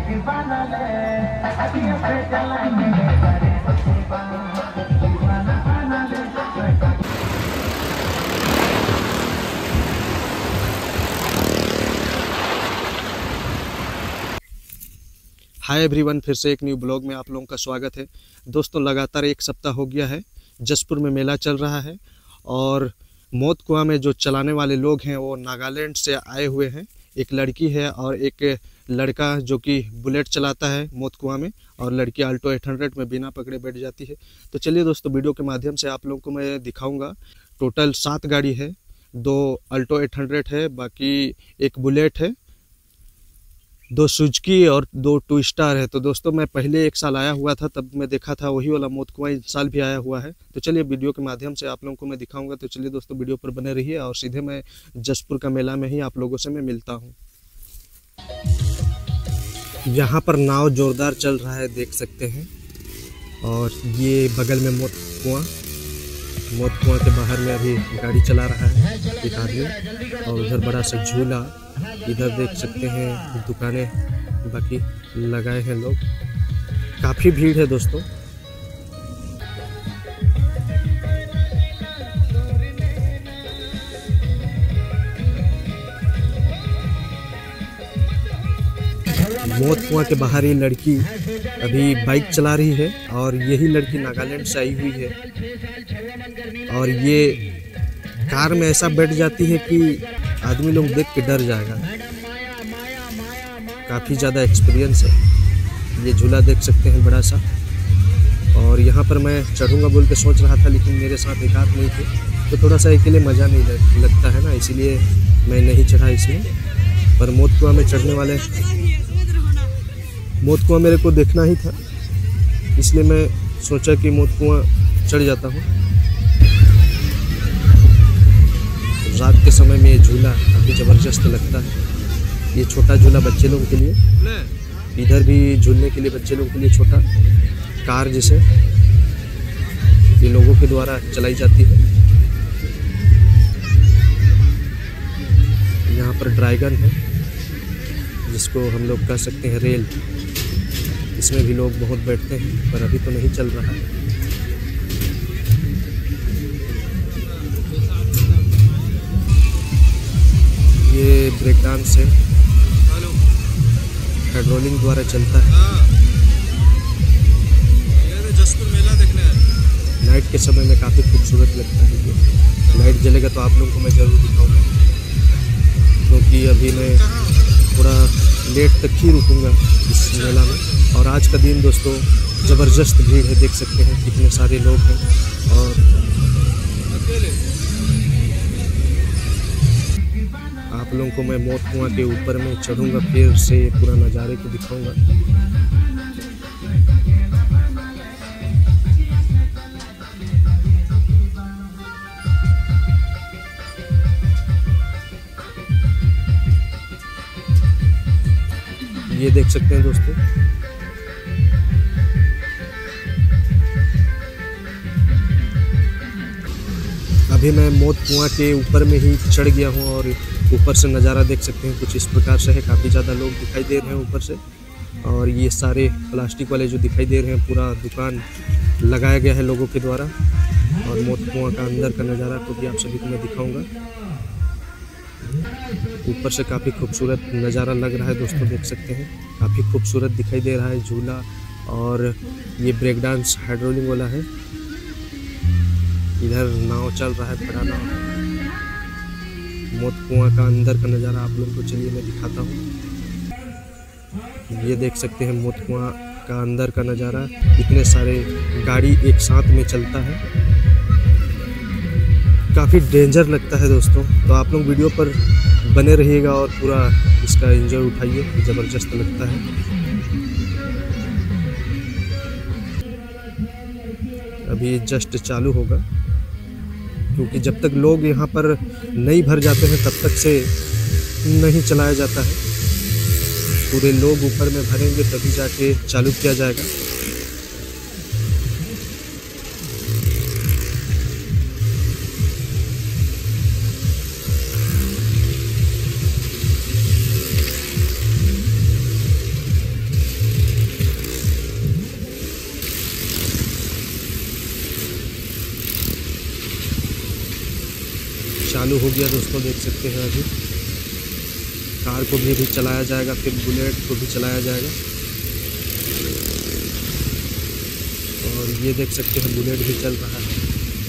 Hi everyone, फिर से एक न्यू ब्लॉग में आप लोगों का स्वागत है। दोस्तों, लगातार एक सप्ताह हो गया है जसपुर में मेला चल रहा है और मौत कुआं में जो चलाने वाले लोग हैं वो नागालैंड से आए हुए हैं। एक लड़की है और एक लड़का जो कि बुलेट चलाता है मौत कुआं में, और लड़की अल्टो 800 में बिना पकड़े बैठ जाती है। तो चलिए दोस्तों, वीडियो के माध्यम से आप लोगों को मैं दिखाऊंगा। टोटल 7 गाड़ी है, 2 अल्टो 800 है, बाकी एक बुलेट है, 2 सुजुकी और 2 टू स्टार है। तो दोस्तों, मैं पहले एक साल आया हुआ था, तब मैं देखा था वही वाला मौत कुआं, इस साल भी आया हुआ है। तो चलिए वीडियो के माध्यम से आप लोगों को मैं दिखाऊंगा। तो चलिए दोस्तों, वीडियो पर बने रहिए और सीधे मैं जसपुर का मेला में ही आप लोगों से मैं मिलता हूँ। यहाँ पर नाव जोरदार चल रहा है, देख सकते हैं। और ये बगल में मौत कुआं के बाहर में अभी गाड़ी चला रहा है एक आदमी, और उधर बड़ा सा झूला, इधर देख सकते हैं दुकानें बाकी लगाए हैं लोग। काफ़ी भीड़ है दोस्तों। मौत कुआं के बाहर ये लड़की अभी बाइक चला रही है, और यही लड़की नागालैंड से आई हुई है। और ये कार में ऐसा बैठ जाती है कि आदमी लोग देख के डर जाएगा। काफ़ी ज़्यादा एक्सपीरियंस है। ये झूला देख सकते हैं बड़ा सा, और यहाँ पर मैं चढ़ूँगा बोल के सोच रहा था, लेकिन मेरे साथ एक आध नहीं थे, तो थोड़ा सा अकेले मज़ा नहीं लगता है ना, इसीलिए मैं नहीं चढ़ा इसमें। पर मौत कुआं में चढ़ने वाले, मौत कुआं मेरे को देखना ही था, इसलिए मैं सोचा कि मौत कुआं चढ़ जाता हूँ। रात के समय में ये झूला काफ़ी ज़बरदस्त लगता है। ये छोटा झूला बच्चे लोगों के लिए, इधर भी झूलने के लिए बच्चे लोगों के लिए छोटा कार जिसे ये लोगों के द्वारा चलाई जाती है। यहाँ पर ड्रैगन है, जिसको हम लोग कह सकते हैं रेल, इसमें भी लोग बहुत बैठते हैं, पर अभी तो नहीं चल रहा है। ये ब्रेक डांस है, हाइड्रोलिक द्वारा चलता है। जसपुर मेला देखना है। नाइट के समय में काफ़ी खूबसूरत लगता है। ये लाइट जलेगा तो आप लोगों को मैं ज़रूर दिखाऊंगा, क्योंकि अभी मैं थोड़ा लेट तक ही रुकूंगा इस मेला में। और आज का दिन दोस्तों ज़बरदस्त भीड़ है, देख सकते हैं कितने सारे लोग हैं। और आप लोगों को मैं मौत कुआं के ऊपर में चढ़ूंगा, फिर से पूरा नज़ारे को दिखाऊंगा। ये देख सकते हैं दोस्तों, अभी मैं मौत कुआं के ऊपर में ही चढ़ गया हूँ, और ऊपर से नज़ारा देख सकते हैं कुछ इस प्रकार से है। काफ़ी ज़्यादा लोग दिखाई दे रहे हैं ऊपर से, और ये सारे प्लास्टिक वाले जो दिखाई दे रहे हैं, पूरा दुकान लगाया गया है लोगों के द्वारा। और मौत कुआं का अंदर का नज़ारा को भी आप सभी को मैं दिखाऊंगा। ऊपर से काफ़ी खूबसूरत नज़ारा लग रहा है दोस्तों, देख सकते हैं काफ़ी खूबसूरत दिखाई दे रहा है झूला। और ये ब्रेक डांस हाइड्रोलिक वाला है। इधर नाव चल रहा है, बड़ा नाव। मौत कुआं का अंदर का नज़ारा आप लोगों को चलिए मैं दिखाता हूँ। ये देख सकते हैं मौत कुआं का अंदर का नज़ारा। इतने सारे गाड़ी एक साथ में चलता है, काफ़ी डेंजर लगता है दोस्तों। तो आप लोग वीडियो पर बने रहिएगा और पूरा इसका एंजॉय उठाइए, ज़बरदस्त लगता है। अभी जस्ट चालू होगा, क्योंकि जब तक लोग यहाँ पर नहीं भर जाते हैं तब तक से नहीं चलाया जाता है। पूरे लोग ऊपर में भरेंगे तभी जाके चालू किया जाएगा। चालू हो गया दोस्तों, देख सकते हैं अभी कार को भी अभी चलाया जाएगा, फिर बुलेट को भी चलाया जाएगा। और ये देख सकते हैं बुलेट भी चल रहा है।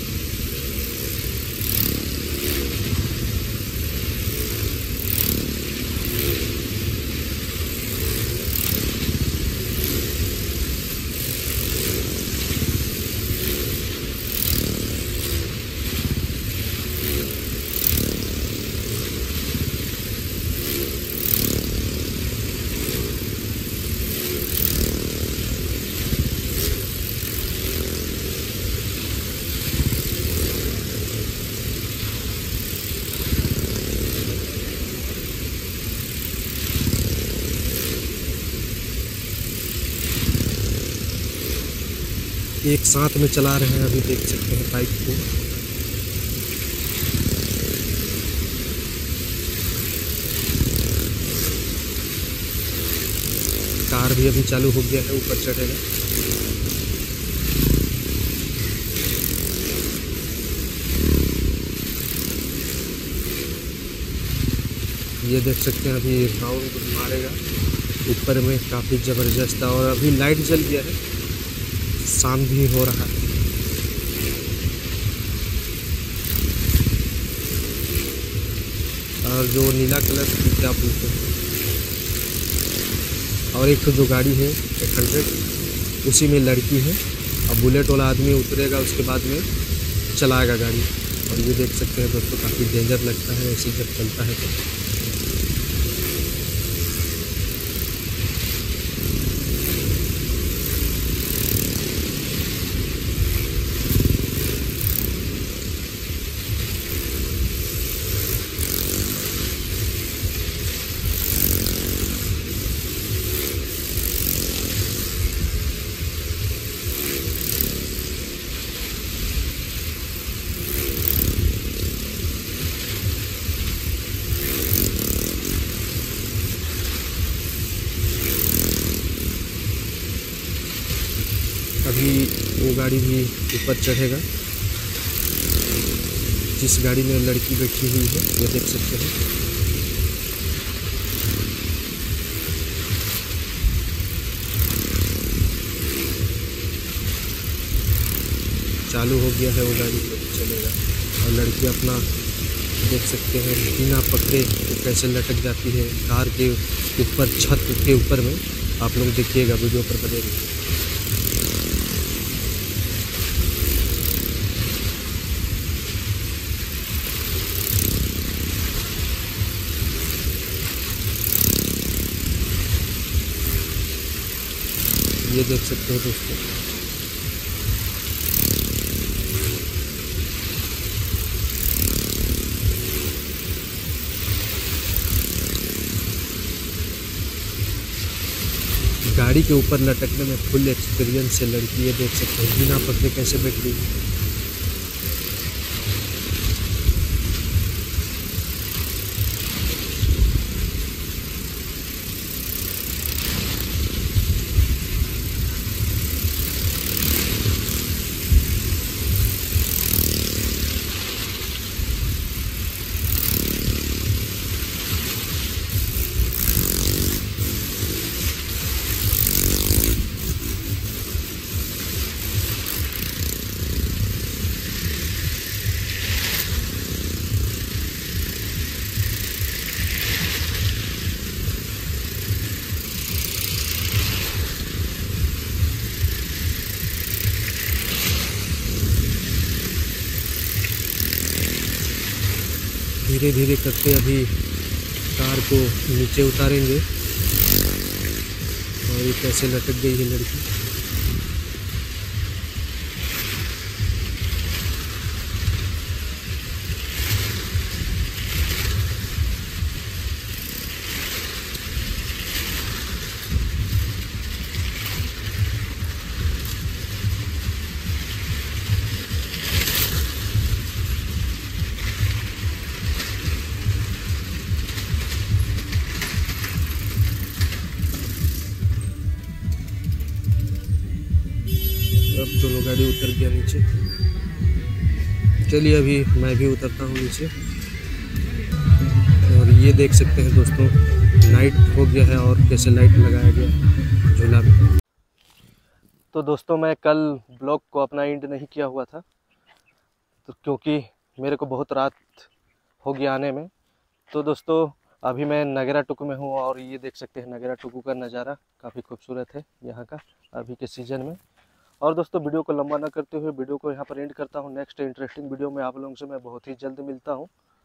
एक साथ में चला रहे हैं, अभी देख सकते हैं बाइक को। कार भी अभी चालू हो गया है, ऊपर चढ़ेगा। ये देख सकते हैं अभी राउंड मारेगा ऊपर में, काफ़ी ज़बरदस्त। और अभी लाइट जल गया है, शाम भी हो रहा है। और जो नीला कलर की क्या बोलते हैं, और एक तो जो गाड़ी है 100, उसी में लड़की है। अब बुलेट वाला आदमी उतरेगा, उसके बाद में चलाएगा गाड़ी। और ये देख सकते हैं दोस्तों, काफ़ी डेंजर लगता है ऐसे जब चलता है तो। अभी वो गाड़ी भी ऊपर चढ़ेगा, जिस गाड़ी में लड़की बैठी हुई है, ये देख सकते हैं। चालू हो गया है वो गाड़ी, चलेगा। और लड़की अपना देख सकते हैं बिना पकड़े तो कैसे लटक जाती है कार के ऊपर, छत के ऊपर में। आप लोग देखिएगा, वीडियो पर बनेगा। ये देख सकते हो दोस्तों, गाड़ी के ऊपर लटकने में फुल एक्सपीरियंस है लड़की। ये देख सकते हैं बिना पकड़े कैसे बैठ गई। धीरे धीरे करके अभी कार को नीचे उतारेंगे। और ये कैसे लटक गई है लड़की। अब दोनों गाड़ी उतर गया नीचे। चलिए अभी मैं भी उतरता हूँ नीचे। और ये देख सकते हैं दोस्तों, नाइट हो गया है और कैसे लाइट लगाया गया है झूला में। तो दोस्तों मैं कल ब्लॉग को अपना एंड नहीं किया हुआ था, तो क्योंकि मेरे को बहुत रात हो गया आने में। तो दोस्तों अभी मैं नगरा टुकू में हूँ और ये देख सकते हैं नगरा टुकू का नज़ारा काफ़ी खूबसूरत है यहाँ का अभी के सीज़न में। और दोस्तों वीडियो को लंबा ना करते हुए वीडियो को यहाँ पर एंड करता हूँ। नेक्स्ट इंटरेस्टिंग वीडियो में आप लोगों से मैं बहुत ही जल्द मिलता हूँ।